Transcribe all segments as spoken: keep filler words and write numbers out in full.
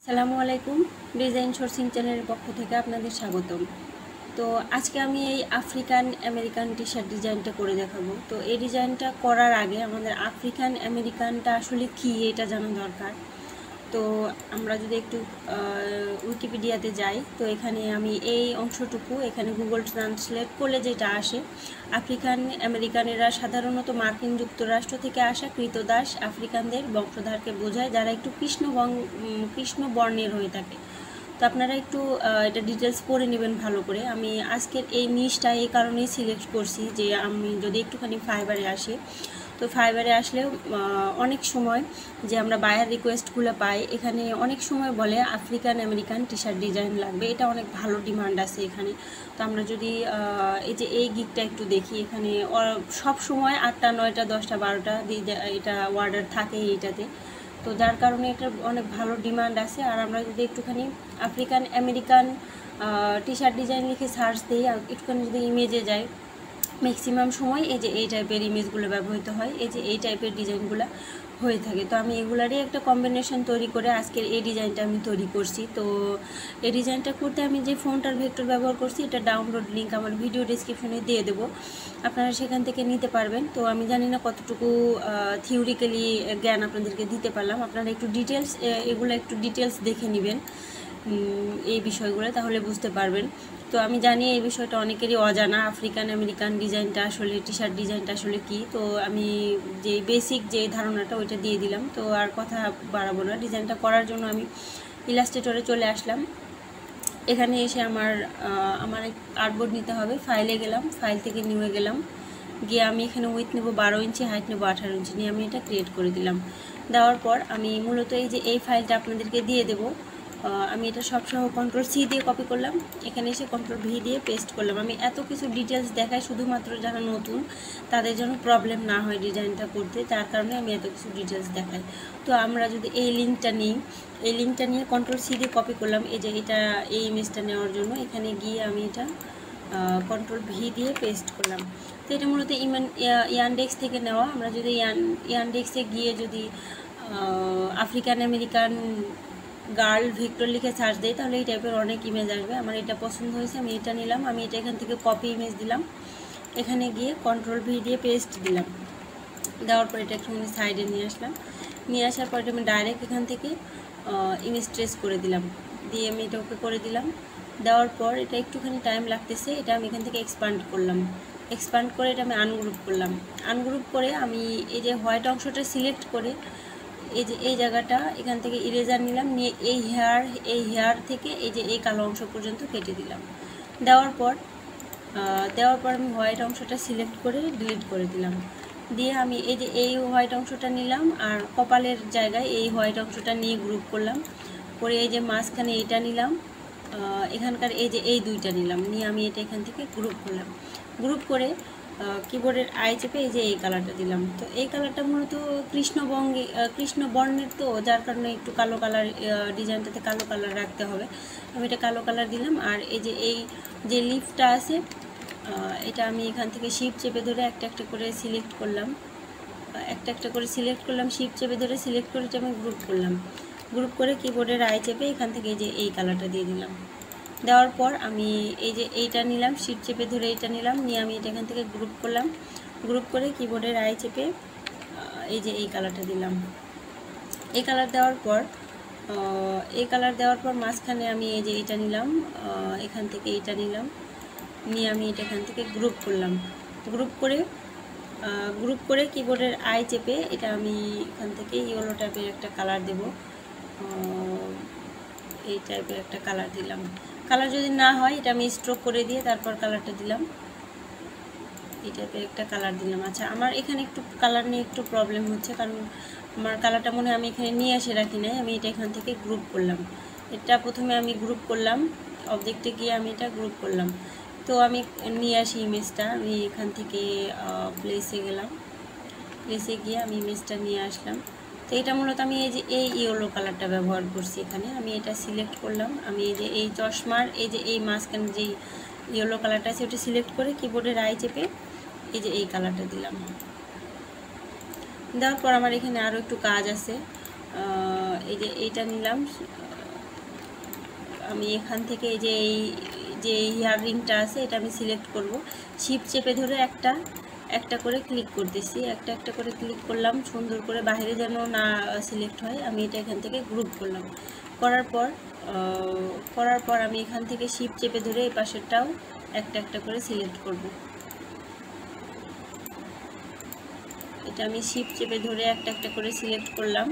আসসালামু আলাইকুম। Design sourcing চ্যানেলের পক্ষ থেকে আপনাদের স্বাগতম। তো আজকে আমি এই আফ্রিকান আমেরিকান টি শার্ট ডিজাইনটা করে দেখাবো। তো এই ডিজাইনটা করার আগে আমাদের আফ্রিকান আমেরিকানটা আসলে কী এটা জানা দরকার। তো আমরা যদি একটু উইকিপিডিয়াতে যাই, তো এখানে আমি এই অংশটুকু এখানে গুগল ট্রান্সলেট করলে যেটা আসে, আফ্রিকান আমেরিকানেরা সাধারণত মার্কিন যুক্তরাষ্ট্র থেকে আসা কৃতদাস আফ্রিকানদের বংশধারকে বোঝায়, যারা একটু কৃষ্ণ কৃষ্ণ বর্ণের হয়ে থাকে। তো আপনারা একটু এটা ডিটেলস পড়ে নেবেন ভালো করে। আমি আজকের এই নিশটা এই কারণেই সিলেক্ট করছি যে আমি যদি একটুখানি ফাইবারে আসি, তো ফাইবারে আসলে অনেক সময় যে আমরা বায়ার রিকোয়েস্টগুলো পাই, এখানে অনেক সময় বলে African American T shirt design লাগবে, এটা অনেক ভালো ডিমান্ড আছে এখানে। তো আমরা যদি এই যে এই গিকটা একটু দেখি, এখানে সব সময় আটটা নয়টা দশটা বারোটা এটা অর্ডার থাকে এইটাতে। তো যার কারণে এটার অনেক ভালো ডিমান্ড আছে। আর আমরা যদি একটুখানি African American T shirt design লিখে সার্চ দিই, একটুখানি যদি ইমেজে যাই, ম্যাক্সিমাম সময় এই যে এই টাইপের ইমেজগুলো ব্যবহৃত হয়, এই যে এই টাইপের ডিজাইনগুলো হয়ে থাকে। তো আমি এগুলারই একটা কম্বিনেশন তৈরি করে আজকের এই ডিজাইনটা আমি তৈরি করছি। তো এই ডিজাইনটা করতে আমি যে ফোনটার ভেক্টর ব্যবহার করছি, এটা ডাউনলোড লিঙ্ক আমার ভিডিও ডিসক্রিপশনে দিয়ে দেবো, আপনারা সেখান থেকে নিতে পারবেন। তো আমি জানি না কতটুকু থিওরিক্যালি জ্ঞান আপনাদেরকে দিতে পারলাম, আপনারা একটু ডিটেলস এগুলো একটু ডিটেলস দেখে নেবেন এই বিষয়গুলো, তাহলে বুঝতে পারবেন। তো আমি জানি এই বিষয়টা অনেকেরই অজানা, আফ্রিকান আমেরিকান ডিজাইনটা আসলে টি শার্ট ডিজাইনটা আসলে কী। তো আমি যে বেসিক যে ধারণাটা ওইটা দিয়ে দিলাম। তো আর কথা বাড়াবো না, ডিজাইনটা করার জন্য আমি ইলাস্ট্রেটরে চলে আসলাম। এখানে এসে আমার আমার আর্টবোর্ড নিতে হবে, ফাইলে গেলাম, ফাইল থেকে নিয়ে গেলাম, গিয়ে আমি এখানে উইথ নেব বারো ইঞ্চি, হাইট নেব আঠারো ইঞ্চি, নিয়ে আমি এটা ক্রিয়েট করে দিলাম। দেওয়ার পর আমি মূলত এই যে এই ফাইলটা আপনাদেরকে দিয়ে দেবো, আমি এটা সবসহ কন্ট্রোল সি দিয়ে কপি করলাম, এখানে এসে কন্ট্রোল ভি দিয়ে পেস্ট করলাম। আমি এত কিছু ডিটেলস দেখাই শুধুমাত্র যারা নতুন তাদের জন্য প্রবলেম না হয় ডিজাইনটা করতে, তার কারণে আমি এত কিছু ডিটেলস দেখাই। তো আমরা যদি এই লিঙ্কটা নিই, এই লিঙ্কটা নিয়ে কন্ট্রোল সি দিয়ে কপি করলাম, এই যে এটা এই ইমেজটা নেওয়ার জন্য এখানে গিয়ে আমি এটা কন্ট্রোল ভি দিয়ে পেস্ট করলাম। তো এটা মূলত ইমান ইয়ানডেক্স থেকে নেওয়া। আমরা যদি ইয়ান ইয়ানডেক্সে গিয়ে যদি আফ্রিকান আমেরিকান গার্ল ভিক্টর লিখে সার্চ দেয়, তাহলে এই টাইপের অনেক ইমেজ আসবে। আমার এটা পছন্দ হয়েছে, আমি এটা নিলাম। আমি এটা এখান থেকে কপি ইমেজ দিলাম, এখানে গিয়ে কন্ট্রোল ভি দিয়ে পেস্ট দিলাম। দেওয়ার পর এটা একটুখানি সাইডে নিয়ে আসলাম, নিয়ে আসার পর আমি ডাইরেক্ট এখান থেকে ইমেজ ট্রেস করে দিলাম, দিয়ে আমি এটা ওকে করে দিলাম। দেওয়ার পর এটা একটুখানি টাইম লাগতেছে, এটা আমি এখান থেকে এক্সপান্ড করলাম, এক্সপান্ড করে এটা আমি আনগ্রুপ করলাম। আনগ্রুপ করে আমি এই যে হোয়াইট অংশটা সিলেক্ট করে এই যে এই জায়গাটা এখান থেকে ইরেজার নিলাম, নিয়ে এই হেয়ার এই হেয়ার থেকে এই যে এই কালো অংশ পর্যন্ত কেটে দিলাম। দেওয়ার পর দেওয়ার পর আমি হোয়াইট অংশটা সিলেক্ট করে ডিলিট করে দিলাম। দিয়ে আমি এই যে এই হোয়াইট অংশটা নিলাম, আর কপালের জায়গায় এই হোয়াইট অংশটা নিয়ে গ্রুপ করলাম, করে এই যে মাঝখানে এটা নিলাম, এখানকার এই যে এই দুইটা নিলাম, নিয়ে আমি এটা এখান থেকে গ্রুপ করলাম। গ্রুপ করে কিবোর্ডের আই চেপে এই যে এই কালারটা দিলাম। তো এই কালারটা মূলত কৃষ্ণবঙ্গে কৃষ্ণ বর্ণের, তো যার কারণে একটু কালো কালার, ডিজাইনটাতে কালো কালার রাখতে হবে। আমি এটা কালো কালার দিলাম। আর এই যে এই যে লিফটা আছে, এটা আমি এখান থেকে শিপ চেপে ধরে একটা একটা করে সিলেক্ট করলাম, একটা একটা করে সিলেক্ট করলাম, শিপ চেপে ধরে সিলেক্ট করে এটা আমি গ্রুপ করলাম। গ্রুপ করে কিবোর্ডের আই চেপে এখান থেকে এই যে এই কালারটা দিয়ে দিলাম। দেওয়ার পর আমি এই যে এইটা নিলাম, শিট চেপে ধরে এইটা নিলাম, নিয়ে আমি এটা এখান থেকে গ্রুপ করলাম। গ্রুপ করে কিবোর্ডের আই চেপে এই যে এই কালারটা দিলাম। এই কালার দেওয়ার পর এই কালার দেওয়ার পর মাঝখানে আমি এই যে এইটা নিলাম, এখান থেকে এইটা নিলাম, নিয়ে আমি এটা এখান থেকে গ্রুপ করলাম। গ্রুপ করে গ্রুপ করে কিবোর্ডের আই চেপে এটা আমি এখান থেকে ইয়েলো টাইপের একটা কালার দেব, এই টাইপের একটা কালার দিলাম। কালার যদি না হয় এটা আমি স্ট্রোক করে দিয়ে তারপর কালারটা দিলাম, এই টাইপের একটা কালার দিলাম। আচ্ছা, আমার এখানে একটু কালার নিয়ে একটু প্রবলেম হচ্ছে, কারণ আমার কালারটা মনে হয় আমি এখানে নিয়ে এসে রাখি নাই। আমি এটা এখান থেকে গ্রুপ করলাম, এটা প্রথমে আমি গ্রুপ করলাম, অবজেক্টে গিয়ে আমি এটা গ্রুপ করলাম। তো আমি নিয়ে আসি ইমেজটা, আমি এখান থেকে প্লেসে গেলাম, প্লেসে গিয়ে আমি ইমেজটা নিয়ে আসলাম। তো এটা মূলত আমি এই যে এই ইয়েলো কালারটা ব্যবহার করছি এখানে। আমি এটা সিলেক্ট করলাম, আমি এই যে এই চশমার এই যে এই মাঝখানে যেই ইয়েলো কালারটা আছে ওটা সিলেক্ট করে কিবোর্ডের আই চেপে এই যে এই কালারটা দিলাম। দেওয়ার পর আমার এখানে আরও একটু কাজ আছে, এই যে এইটা নিলাম, আমি এখান থেকে এই যে এই যে হেয়ার রিংটা আছে এটা আমি সিলেক্ট করব। শিফট চেপে ধরে একটা একটা করে ক্লিক করতেছি, একটা একটা করে ক্লিক করলাম, সুন্দর করে বাইরে যেন না সিলেক্ট হয়। আমি এটা এখান থেকে গ্রুপ করলাম, করার পর করার পর আমি এখান থেকে শিফট চেপে ধরে এই পাশেরটাও একটা একটা করে সিলেক্ট করব। এটা আমি শিফট চেপে ধরে একটা একটা করে সিলেক্ট করলাম,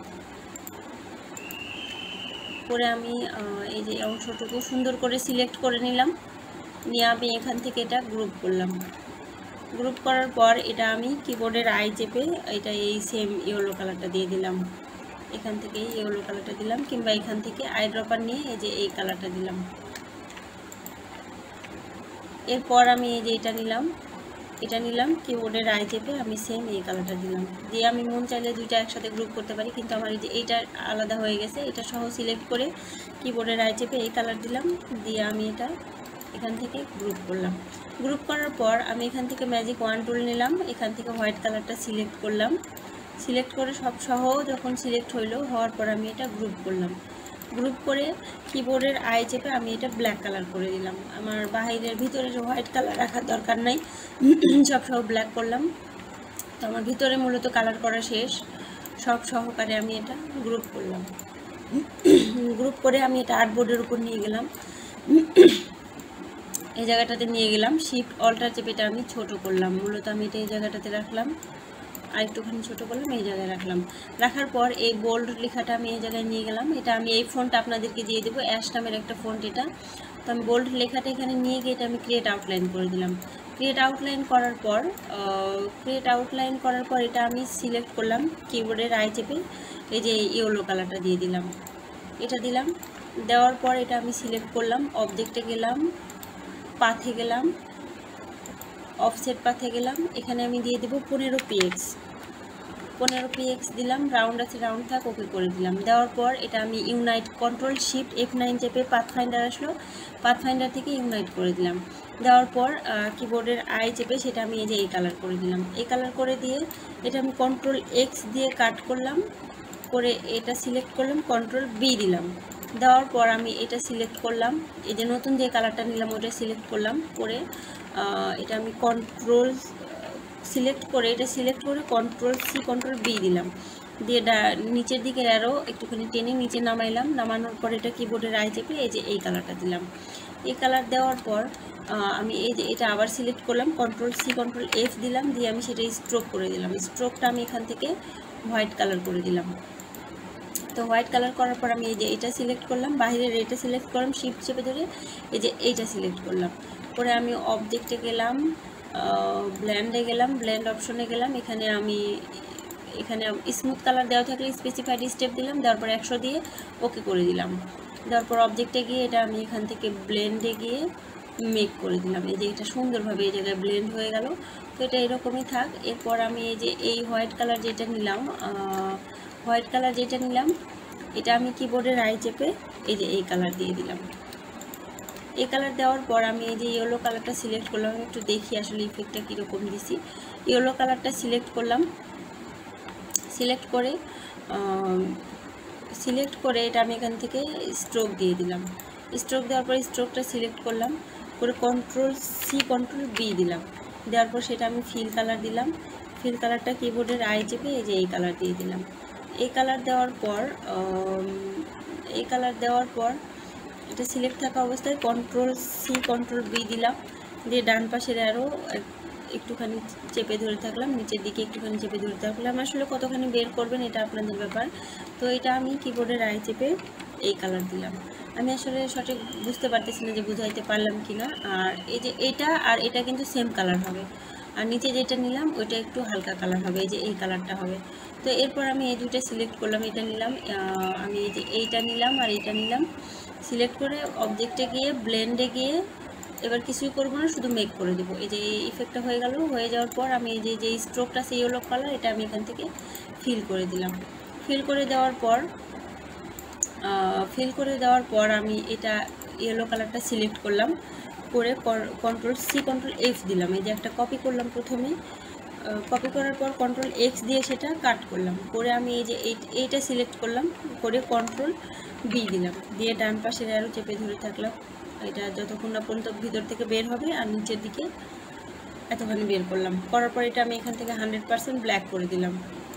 করে আমি এই যে অংশটুকু সুন্দর করে সিলেক্ট করে নিলাম, নিয়ে আমি এখান থেকে এটা গ্রুপ করলাম। গ্রুপ করার পর এটা আমি কিবোর্ডের আই চেপে এটা এই সেম ইয়েলো কালারটা দিয়ে দিলাম, এখান থেকে ইয়েলো কালারটা দিলাম, কিংবা এখান থেকে আই ড্রপার নিয়ে এই যে এই কালারটা দিলাম। এরপর আমি এই যে এটা নিলাম, এটা নিলাম কিবোর্ডের আই চেপে আমি সেম এই কালারটা দিলাম, দিয়ে আমি মন চাইলে দুইটা একসাথে গ্রুপ করতে পারি, কিন্তু আমার এই যে এইটা আলাদা হয়ে গেছে, এটা সহ সিলেক্ট করে কিবোর্ডের আই চেপে এই কালার দিলাম, দিয়ে আমি এটা এখান থেকে গ্রুপ করলাম। গ্রুপ করার পর আমি এখান থেকে ম্যাজিক ওয়ান টুল নিলাম, এখান থেকে হোয়াইট কালারটা সিলেক্ট করলাম, সিলেক্ট করে সব সহ যখন সিলেক্ট হইলো, হওয়ার পর আমি এটা গ্রুপ করলাম। গ্রুপ করে কিবোর্ডের আই চেপে আমি এটা ব্ল্যাক কালার করে দিলাম। আমার বাহিরের ভিতরে যে হোয়াইট কালার রাখার দরকার নাই, সব সহ ব্ল্যাক করলাম। তো আমার ভিতরে মূলত কালার করা শেষ, সব সহকারে আমি এটা গ্রুপ করলাম। গ্রুপ করে আমি এটা আর্টবোর্ডের উপর নিয়ে গেলাম, এই জায়গাটাতে নিয়ে গেলাম, শিফট অল্টার চেপে এটা আমি ছোট করলাম। মূলত আমি এটা এই জায়গাটাতে রাখলাম, আর একটুখানি ছোটো করলাম, এই জায়গায় রাখলাম। রাখার পর এই বোল্ড লেখাটা আমি এই জায়গায় নিয়ে গেলাম, এটা আমি এই ফন্টটা আপনাদেরকে দিয়ে দেবো, অ্যাশ নামের একটা ফন্ট এটা। তো আমি বোল্ড লেখাটা এখানে নিয়ে গিয়ে এটা আমি ক্রিয়েট আউটলাইন করে দিলাম। ক্রিয়েট আউটলাইন করার পর ক্রিয়েট আউটলাইন করার পর এটা আমি সিলেক্ট করলাম, কিবোর্ডের আই চেপে এই যে ইয়েলো কালারটা দিয়ে দিলাম, এটা দিলাম। দেওয়ার পর এটা আমি সিলেক্ট করলাম, অবজেক্টে গেলাম, পাথে গেলাম, অফসেট পাথে গেলাম, এখানে আমি দিয়ে দেবো পনেরো পিএক্স, পনেরো পিএক্স দিলাম, রাউন্ড আছে রাউন্ড থাক, ওকে করে দিলাম। দেওয়ার পর এটা আমি unite control shift F nine চেপে পাথফাইন্ডার আসলো, পাথফাইন্ডার থেকে ইউনাইট করে দিলাম। দেওয়ার পর কিবোর্ডের আই চেপে সেটা আমি এই যে এই কালার করে দিলাম। এই কালার করে দিয়ে এটা আমি কন্ট্রোল এক্স দিয়ে কাট করলাম, করে এটা সিলেক্ট করলাম, কন্ট্রোল বি দিলাম। দেওয়ার পর আমি এটা সিলেক্ট করলাম, এই যে নতুন যে কালারটা নিলাম ওটা সিলেক্ট করলাম, করে এটা আমি কন্ট্রোল সিলেক্ট করে এটা সিলেক্ট করে কন্ট্রোল সি কন্ট্রোল বি দিলাম, দিয়ে নিচের দিকে আরও একটুখানি টেনে নিচে নামাইলাম। নামানোর পর এটা কিবোর্ডের আই চেপে এই যে এই কালারটা দিলাম। এই কালার দেওয়ার পর আমি এই যে এটা আবার সিলেক্ট করলাম, কন্ট্রোল সি কন্ট্রোল এফ দিলাম, দিয়ে আমি সেটা স্ট্রোক করে দিলাম। স্ট্রোকটা আমি এখান থেকে হোয়াইট কালার করে দিলাম। তো হোয়াইট কালার করার পর আমি এই যে এটা সিলেক্ট করলাম, বাইরের এটা সিলেক্ট করলাম, শিফট চেপে ধরে এই যে এইটা সিলেক্ট করলাম, করে আমি অবজেক্টে গেলাম, ব্ল্যান্ডে গেলাম, ব্ল্যান্ড অপশনে গেলাম, এখানে আমি এখানে স্মুথ কালার দেওয়া থাকলে স্পেসিফাইড স্টেপ দিলাম, দেওয়ার পর একশো দিয়ে ওকে করে দিলাম। দেওয়ার পর অবজেক্টে গিয়ে এটা আমি এখান থেকে ব্লেন্ডে গিয়ে মেক করে দিলাম, এই যে এটা সুন্দরভাবে এই জায়গায় ব্লেন্ড হয়ে গেল। তো এটা এরকমই থাক। এরপর আমি এই যে এই হোয়াইট কালার যেটা নিলাম, হোয়াইট কালার যেটা নিলাম এটা আমি কিবোর্ডের আই চেপে এই যে এই কালার দিয়ে দিলাম। এই কালার দেওয়ার পর আমি এই যে ইয়েলো কালারটা সিলেক্ট করলাম, আমি একটু দেখি আসলে ইফেক্টটা কীরকম দিছি। ইয়েলো কালারটা সিলেক্ট করলাম, সিলেক্ট করে সিলেক্ট করে এটা আমি এখান থেকে স্ট্রোক দিয়ে দিলাম। স্ট্রোক দেওয়ার পর স্ট্রোকটা সিলেক্ট করলাম, করে কন্ট্রোল সি কন্ট্রোল বি দিলাম। দেওয়ার পর সেটা আমি ফিল কালার দিলাম, ফিল কালারটা কিবোর্ডের আই চেপে এই যে এই কালার দিয়ে দিলাম। এই কালার দেওয়ার পর এই কালার দেওয়ার পর এটা সিলেক্ট থাকা অবস্থায় কন্ট্রোল সি কন্ট্রোল বি দিলাম, দিয়ে ডান পাশের আরও একটুখানি চেপে ধরে থাকলাম, নিচের দিকে একটুখানি চেপে ধরে থাকলাম। আসলে কতখানি বের করবেন এটা আপনাদের ব্যাপার। তো এটা আমি কিবোর্ডের আই চেপে এই কালার দিলাম। আমি আসলে সঠিক বুঝতে পারতেছি না যে বুঝাইতে পারলাম কি না। আর এই যে এটা আর এটা কিন্তু সেম কালার হবে, আর নিচে যেটা নিলাম ওইটা একটু হালকা কালার হবে, এই যে এই কালারটা হবে। তো এরপর আমি এই দুইটা সিলেক্ট করলাম, এটা নিলাম, আমি এই যে এইটা নিলাম আর এইটা নিলাম, সিলেক্ট করে অবজেক্টে গিয়ে ব্লেন্ডে গিয়ে এবার কিছুই করবো না, শুধু মেক করে দেবো। এই যে এই ইফেক্টটা হয়ে গেল। হয়ে যাওয়ার পর আমি এই যে যে স্ট্রোকটা সেই ইয়েলো কালার এটা আমি এখান থেকে ফিল করে দিলাম। ফিল করে দেওয়ার পর ফিল করে দেওয়ার পর আমি এটা ইয়েলো কালারটা সিলেক্ট করলাম, করে কন্ট্রোল সি কন্ট্রোল এফ দিলাম। এই যে একটা কপি করলাম প্রথমে, কপি করার পর কন্ট্রোল এক্স দিয়ে সেটা কাট করলাম, করে আমি এই যে এইটা সিলেক্ট করলাম, করে কন্ট্রোল বি দিলাম, দিয়ে ডান পাশের অ্যারো চেপে ধরে থাকলাম। এটা যতক্ষণ না পর্যন্ত ভিতর থেকে বের হবে আর নিচের দিকে এতখানি বের করলাম। করার পর এটা আমি এখান থেকে হান্ড্রেড পার্সেন্ট ব্ল্যাক করে দিলাম।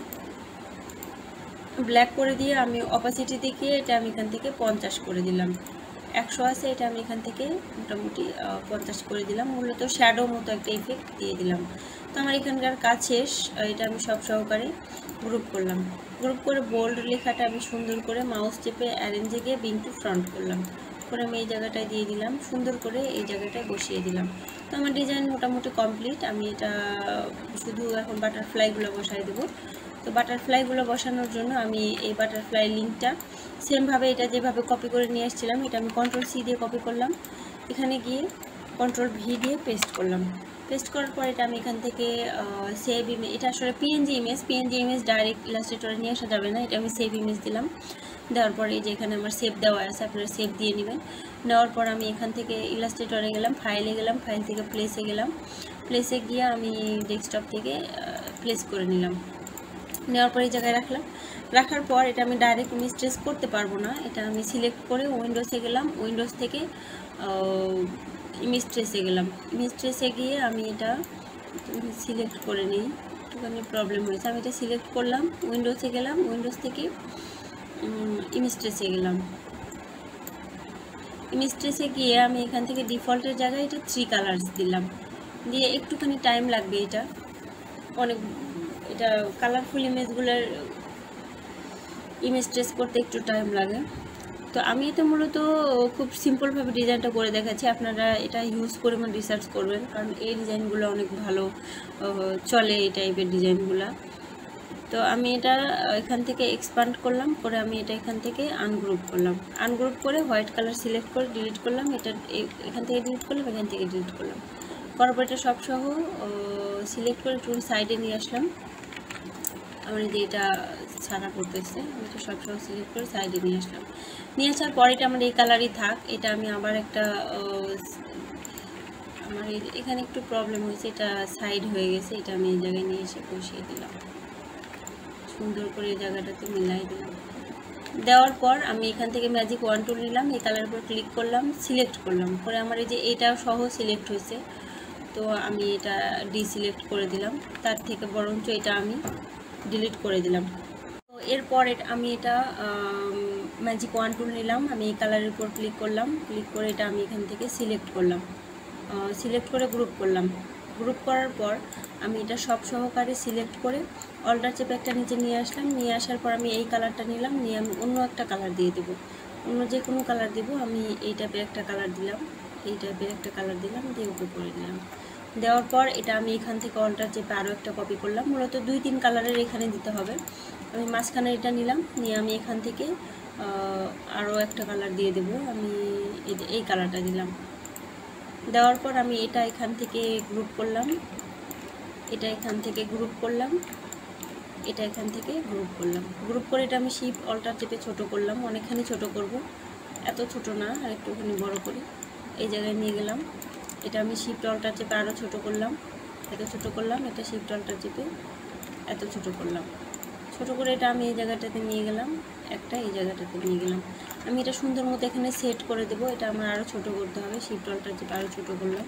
ব্ল্যাক করে দিয়ে আমি অপাসিটি দিকে এটা আমি এখান থেকে পঞ্চাশ করে দিলাম। একশো আছে, এটা আমি এখান থেকে মোটামুটি পঞ্চাশ করে দিলাম। মূলত শ্যাডো মতো একটা ইফেক্ট দিয়ে দিলাম। তো আমার এখানকার কাজ শেষ। এটা আমি সব সহকারে গ্রুপ করলাম। গ্রুপ করে বোল্ড লেখাটা আমি সুন্দর করে মাউস চেপে অ্যারেঞ্জে গিয়ে বিং টু ফ্রন্ট করলাম, করে আমি এই জায়গাটায় দিয়ে দিলাম, সুন্দর করে এই জায়গাটায় বসিয়ে দিলাম। তো আমার ডিজাইন মোটামুটি কমপ্লিট। আমি এটা শুধু এখন বাটারফ্লাইগুলো বসাই দেবো। তো বাটারফ্লাইগুলো বসানোর জন্য আমি এই বাটারফ্লাই লিঙ্কটা সেমভাবে এটা যেভাবে কপি করে নিয়ে আসছিলাম, এটা আমি কন্ট্রোল সি দিয়ে কপি করলাম, এখানে গিয়ে কন্ট্রোল ভি দিয়ে পেস্ট করলাম। পেস্ট করার পর এটা আমি এখান থেকে সেভ ইমেজ, এটা আসলে PNG image, PNG image direct ইলাস্ট্রেটরে নিয়ে আসা যাবে না, এটা আমি সেভ ইমেজ দিলাম। দেওয়ার পরে এই যে এখানে আমার সেভ দেওয়া আছে, আপনারা সেভ দিয়ে নেবেন। নেওয়ার পর আমি এখান থেকে ইলাস্ট্রেটরে গেলাম, ফাইলে গেলাম, ফাইল থেকে প্লেসে গেলাম, প্লেসে গিয়ে আমি ডেস্কটপ থেকে প্লেস করে নিলাম। নেওয়ার পর এই জায়গায় রাখলাম। রাখার পর এটা আমি ডাইরেক্ট ইমেজ ট্রেস করতে পারবো না, এটা আমি সিলেক্ট করে উইন্ডোজে গেলাম, উইন্ডোজ থেকে ইমেজ ট্রেসে গেলাম। ইমেজ ট্রেসে গিয়ে আমি এটা সিলেক্ট করে নিই, একটুখানি প্রবলেম হয়েছে। আমি এটা সিলেক্ট করলাম, উইন্ডোজে গেলাম, উইন্ডোজ থেকে ইমেজ ট্রেসে গেলাম। ইমেজ ট্রেসে গিয়ে আমি এখান থেকে ডিফল্টের জায়গায় এটা থ্রি কালার্স দিলাম, দিয়ে একটুখানি টাইম লাগবে। এটা অনেক এটা কালারফুল ইমেজগুলোর ইমেজ ট্রেস করতে একটু টাইম লাগে। তো আমি এটা মূলত খুব সিম্পলভাবে ডিজাইনটা করে দেখাচ্ছি, আপনারা এটা হিউজ পরিমাণ রিসার্চ করবেন, কারণ এই ডিজাইনগুলো অনেক ভালো চলে এই টাইপের ডিজাইনগুলো। তো আমি এটা এখান থেকে এক্সপান্ড করলাম, করে আমি এটা এখান থেকে আনগ্রুপ করলাম, আনগ্রুপ করে হোয়াইট কালার সিলেক্ট করে ডিলিট করলাম। এটা এখান থেকে ডিলিট করলাম, এখান থেকে ডিলিট করলাম। করার পর এটা সব সহ সিলেক্ট করে একটু সাইডে নিয়ে আসলাম। আমার যে এটা ছাড়া করতেছে, আমি এটা সব সহ সিলেক্ট করে সাইডে নিয়ে আসলাম। নিয়ে আসার পর এটা আমার এই কালারই থাক। এটা আমি আবার একটা আমার এখানে একটু প্রবলেম হয়েছে, এটা সাইড হয়ে গেছে, এটা আমি এই জায়গায় নিয়ে এসে বসিয়ে দিলাম, সুন্দর করে এই জায়গাটাতে মিলাই দিলাম। দেওয়ার পর আমি এখান থেকে ম্যাজিক ওয়ান টুল নিলাম, এই কালারের উপর ক্লিক করলাম, সিলেক্ট করলাম, করে আমার এই যে এটা সহ সিলেক্ট হয়েছে। তো আমি এটা ডিসিলেক্ট করে দিলাম, তার থেকে বরঞ্চ এটা আমি ডিলিট করে দিলাম। তো এরপর আমি এটা ম্যাজিক ওয়ান টুল নিলাম, আমি এই কালারের উপর ক্লিক করলাম, ক্লিক করে এটা আমি এখান থেকে সিলেক্ট করলাম, সিলেক্ট করে গ্রুপ করলাম। গ্রুপ করার পর আমি এটা সব সহকারে সিলেক্ট করে অল্টার চেপে একটা নিচে নিয়ে আসলাম। নিয়ে আসার পর আমি এই কালারটা নিলাম, নিয়ে আমি অন্য একটা কালার দিয়ে দেবো, অন্য যে কোনো কালার দেবো। আমি এই টাইপের একটা কালার দিলাম, এই টাইপের একটা কালার দিলাম, দিয়ে ওকে করে দিলাম। দেওয়ার পর এটা আমি এখান থেকে অল্টার চেপে আরও একটা কপি করলাম, মূলত দুই তিন কালারের এখানে দিতে হবে। আমি মাঝখানে এটা নিলাম, নিয়ে আমি এখান থেকে আরও একটা কালার দিয়ে দেবো, আমি এই কালারটা দিলাম। দেওয়ার পর আমি এটা এখান থেকে গ্রুপ করলাম, এটা এখান থেকে গ্রুপ করলাম, এটা এখান থেকে গ্রুপ করলাম। গ্রুপ করে এটা আমি শিফট অল্টার চেপে ছোটো করলাম, অনেকখানি ছোটো করব, এত ছোট না, আর একটুখানি বড় করে এই জায়গায় নিয়ে গেলাম। এটা আমি শিফট অল্টার চেপে আরও ছোটো করলাম, এত ছোটো করলাম, এটা শিফট অল্টার চেপে এত ছোটো করলাম, ছোটো করে এটা আমি এই জায়গাটাতে নিয়ে গেলাম, একটা এই জায়গাটাতে নিয়ে গেলাম। আমি এটা সুন্দর মতো এখানে সেট করে দেবো, এটা আমার আরও ছোটো করতে হবে। শিফট অল্টার চেপে আরও ছোটো করলাম,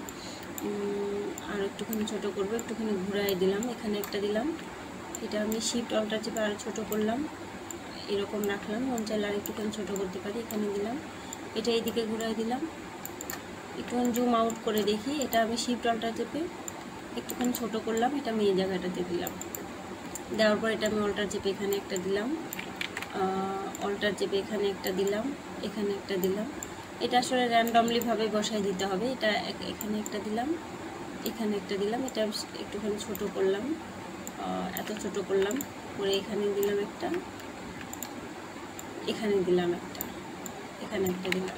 আর একটুখানি ছোটো করবো, একটুখানি ঘুরাই দিলাম, এখানে একটা দিলাম। এটা আমি শিফট অল্টার চেপে আরও ছোটো করলাম, এরকম রাখলাম, মন চাইলে আর একটুখানি ছোটো করতে পারি, এখানে দিলাম। এটা এইদিকে ঘুরাই দিলাম, একটুখানি জুম আউট করে দেখি। এটা আমি শিফট অল্টার চেপে একটুখানি ছোটো করলাম, এটা আমি এই জায়গাটাতে দিলাম। দেওয়ার পর এটা আমি অল্টার চেপে এখানে একটা দিলাম, অল্টার চেপে এখানে একটা দিলাম, এখানে একটা দিলাম। এটা আসলে র্যান্ডমলিভাবে বসাই দিতে হবে। এটা এখানে একটা দিলাম, এখানে একটা দিলাম, এটা একটুখানি ছোটো করলাম, এত ছোটো করলাম, করে এখানে দিলাম একটা, এখানে দিলাম একটা, এখানে একটা দিলাম।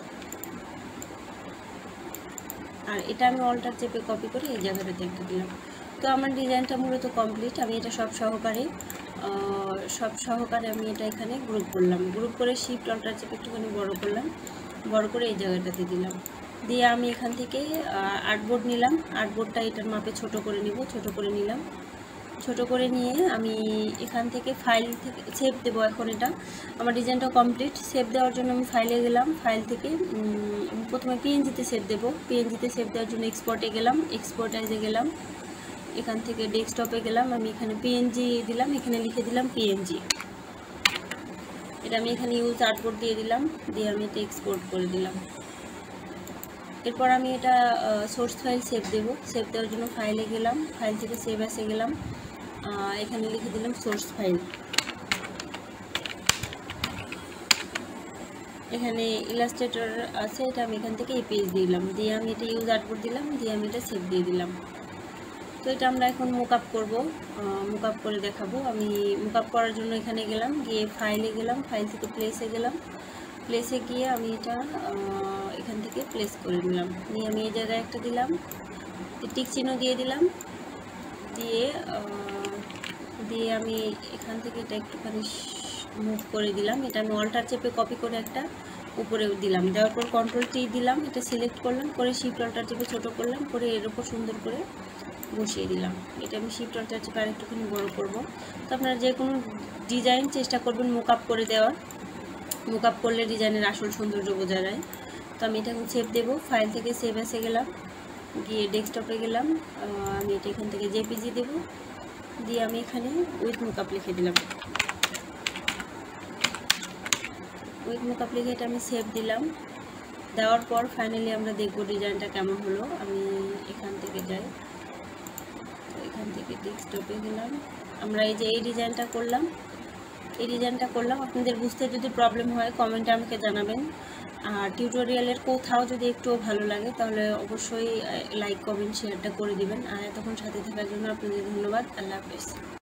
আর এটা আমি অল্টার চেপে কপি করে এই জায়গাটাতে একটা দিলাম। তো আমার ডিজাইনটা মূলত কমপ্লিট। আমি এটা সব সহকারে সব সহকারে আমি এটা এখানে গ্রুপ করলাম, গ্রুপ করে শিফট অল্টার চেপে একটুখানি বড় করলাম, বড় করে এই জায়গাটাতে দিলাম। দিয়ে আমি এখান থেকে আর্টবোর্ড নিলাম, আর্টবোর্ডটা এটার মাপে ছোট করে নিব, ছোট করে নিলাম। ছোট করে নিয়ে আমি এখান থেকে ফাইল থেকে সেভ দেবো। এখন এটা আমার ডিজাইনটা কমপ্লিট। সেভ দেওয়ার জন্য আমি ফাইলে গেলাম, ফাইল থেকে প্রথমে পিএনজিতে সেভ দেবো। পিএনজিতে সেভ দেওয়ার জন্য এক্সপোর্টে গেলাম, এক্সপোর্টাইজে গেলাম, এখান থেকে ডেস্কটপে গেলাম, আমি এখানে পিএনজি দিলাম, এখানে লিখে দিলাম পিএনজি। এটা আমি এখানে ইউজ আর্টবোর্ড দিয়ে দিলাম, দিয়ে আমি এটা এক্সপোর্ট করে দিলাম। এরপর আমি এটা সোর্স ফাইল সেভ দেবো। সেভ দেওয়ার জন্য ফাইলে গেলাম, ফাইল থেকে সেভ আসে গেলাম, এখানে লিখে দিলাম সোর্স ফাইল। এখানে ইলাস্ট্রেটর আছে, এটা আমি এখান থেকে এই পেজ দিলাম, দিয়ে আমি এটা ইউজ আর্টবোর্ড দিলাম, দিয়ে আমি এটা সেভ দিয়ে দিলাম। তো এটা আমরা এখন মুকআপ করব, মুকআপ করে দেখাবো। আমি মুকআপ করার জন্য এখানে গেলাম, গিয়ে ফাইলে গেলাম, ফাইল থেকে প্লেসে গেলাম, প্লেসে গিয়ে আমি এটা এখান থেকে প্লেস করে নিলাম। নিয়ে আমি এই জায়গায় একটা দিলাম, টিক চিহ্ন দিয়ে দিলাম, দিয়ে দিয়ে আমি এখান থেকে এটা একটুখানি মুভ করে দিলাম। এটা আমি অল্টার চেপে কপি করে একটা উপরে দিলাম, দেওয়ার পর কন্ট্রোল টি দিলাম, এটা সিলেক্ট করলাম, করে শিফট অল্টার চেপে ছোটো করলাম, করে এর উপর সুন্দর করে বসিয়ে দিলাম। এটা আমি শিফট অল্টার চেপে আর একটুখানি বড়ো করবো। তো আপনারা যে কোনো ডিজাইন চেষ্টা করবেন মুকআপ করে দেওয়ার, মুকআপ করলে ডিজাইনের আসল সৌন্দর্য বোঝা যায়। তো আমি এটা সেভ দেবো, ফাইল থেকে সেভ আসে গেলাম, গিয়ে ডেস্কটপে গেলাম, আমি এটা এখান থেকে জেপিজি দেবো, দিয়ে আমি এখানে উইথ মুকআপ লিখে দিলাম। উইথ মুকআপ লিখে এটা আমি সেভ দিলাম। দেওয়ার পর ফাইনালি আমরা দেখব ডিজাইনটা কেমন হলো। আমি এখান থেকে যাই, তো এখান থেকে ডেস্কটপে গেলাম, আমরা এই যে এই ডিজাইনটা করলাম, এই ডিজাইনটা করলাম। আপনাদের বুঝতে যদি প্রবলেম হয় কমেন্টে আমাকে জানাবেন। আর টিউটোরিয়ালের কোথাও যদি একটু ভালো লাগে তাহলে অবশ্যই লাইক কমেন্ট শেয়ারটা করে দিবেন। আর এতক্ষণ সাথে থাকার জন্য আপনাদের ধন্যবাদ। আল্লাহ হাফেজ।